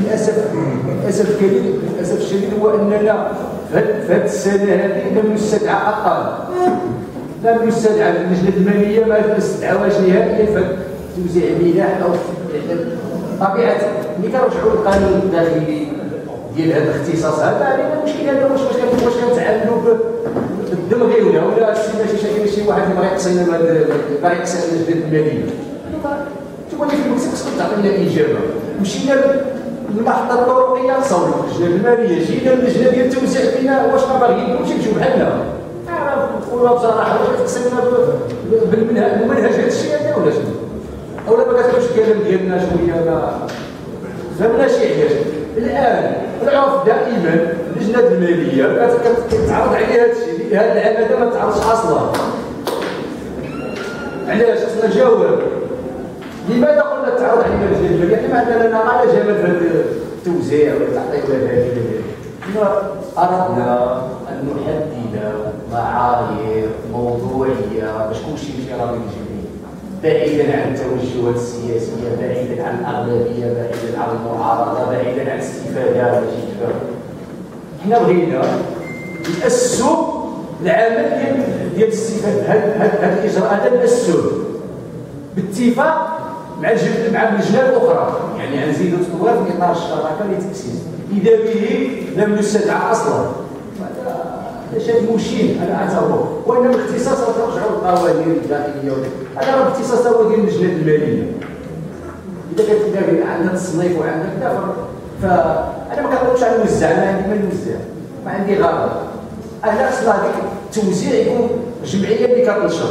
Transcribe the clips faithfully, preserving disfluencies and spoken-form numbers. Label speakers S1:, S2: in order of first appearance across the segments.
S1: للاسف للاسف الكبير للاسف الشديد هو اننا في هذه السنه هذه لم نستدعى اقل لم نستدعى اللجنه الماليه ما استدعاوهاش نهائيا في توزيع المنح او طبيعه ملي كنرجعوا للقانون الداخلي ديال هذا الاختصاص هذا علينا المشكل هذا واش واش واش كنتعاملوا بالدمغي ولا ولا شي شي شي واحد اللي بغى يقصينا بغى يقصي اللجنه الماليه تقول لي في المكتب خصك تعطينا اجابه. مشينا للمحطه الطرقيه نصوروا اللجنه الماليه، جينا للجنه ديال التوزيع فينا واش ما باغيينكمش يمشيو بحالنا نقولوا بصراحه واش تقسمنا بالمنهج المنهج هذا الشيء هذا ولا شنو؟ اولا ما كتعرفش الكلام ديالنا شويه ما فهمناش علاش. الان العرف دائما اللجنه الماليه كتعرض عليها هذا الشيء، هذا العام هذا ما تعرضش اصلا. علاش؟ خصنا نجاوب. لماذا قلنا تعرض علينا اللجنه الماليه؟ لما اننا نرى جمال في هذا التوزيع والتعطيل ولا هذه كنا اردنا ان نحدد معايير موضوعيه باش كلشي يمشي راضي يجي بعيدا عن التوجهات السياسيه، بعيدا عن الاغلبيه، بعيدا عن المعارضه، بعيدا عن الاستفاده ماشي كفايه. حنا بغينا ناسسوا العمل ديال ديال الاستفاده هذا الاجراء هذا ناسسوه باتفاق مع الجهات مع اللجنه الاخرى، يعني عن زيدوا تطوير في اطار الشراكه لتاسيس اذا به لم يستدعى اصلا. هذا شيء مشين انا اعتبره، وانما الاختصاص ترجعوا للقوانين الداخليه هذا راه الاختصاص هو ديال اللجنه الماليه. اذا كانت عندنا تصنيف وعندنا كذا فانا ما كنقولش انا نوزع، انا عندي ما نوزع، ما عندي غرض. انا خصنا هذيك التوزيع يكون جمعيه اللي كتنشر.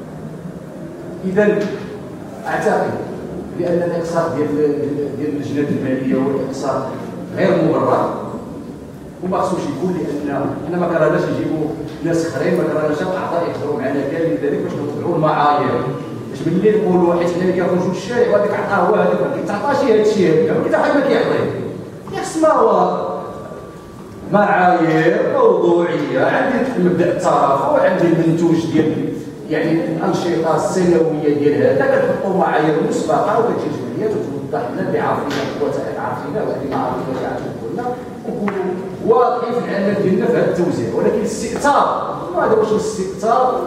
S1: اذا اعتقد بان الاقصاء ديال ديال اللجنه الماليه هو الاقصاء غير مبرر وما خصوش يكون، لان حنا ما كرهناش نجيبوا ناس اخرين، ما كرهناش الاعضاء يحضروا معنا كامل، لذلك باش نوضعوا المعايير باش ملي نقولوا حيت حنا كنخرجوا للشارع وهذاك عطاه هو هذاك ما كيتعطاش هذا الشيء هذاك حتى واحد ما كيعطيه. خص معايير موضوعيه، عندي مبدا الترافع، عندي المنتوج ديال يعني الانشطه السنويه ديال هذا كتحطوا معايير مسبقه وكتجي جمعيات وتوضح لنا اللي عارفين عارفينها واللي ما عارفينهاش يعرفوا لنا ونكونوا واضحين في العمل ديالنا في هذا التوزيع. ولكن الاستئثار هذا واش الاستئثار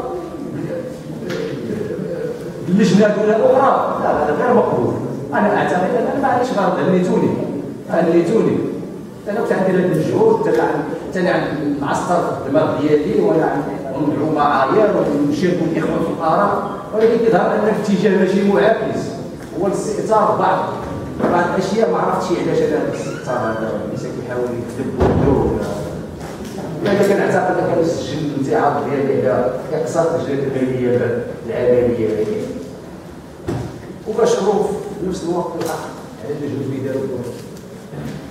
S1: باللجنه ولا الاخرى؟ لا هذا غير مقبول. انا اعتقد ان انا ما عنديش غرض، هنيتوني هنيتوني انا كنت عندي هذا المجهود، حتى انا معسكر في الدماغ ديالي وانا ندعو معايير ونشاركوا الاخوه في الاراء، ولكن كيظهر ان الاتجاه ماشي معاكس، هو الاستئثار بعض بعض الاشياء ما عرفتش علاش هذا الاستئثار هذا ليس كيحاول يكذب ويدور. انا كنعتقد ان كنسجل الانتعاض ديالي على اقساط اللجنه الماليه العمليه هذه، وكنشكروا في نفس الوقت الحق على المجهود اللي داروا.